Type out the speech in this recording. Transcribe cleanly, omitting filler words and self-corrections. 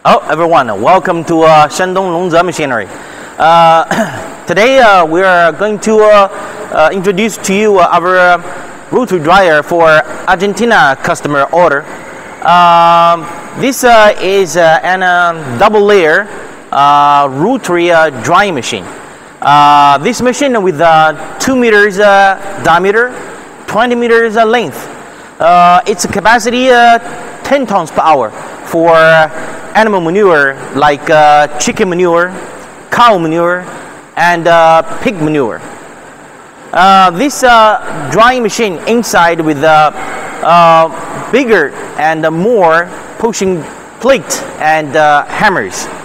Hello everyone, welcome to Shandong Longze machinery. Today we are going to introduce to you our rotary dryer for Argentina customer order. This is an double layer rotary drying machine. This machine with 2 meters diameter, 20 meters length. Its capacity 10 tons per hour for animal manure like chicken manure, cow manure, and pig manure. This drying machine inside with bigger and more pushing plate and hammers.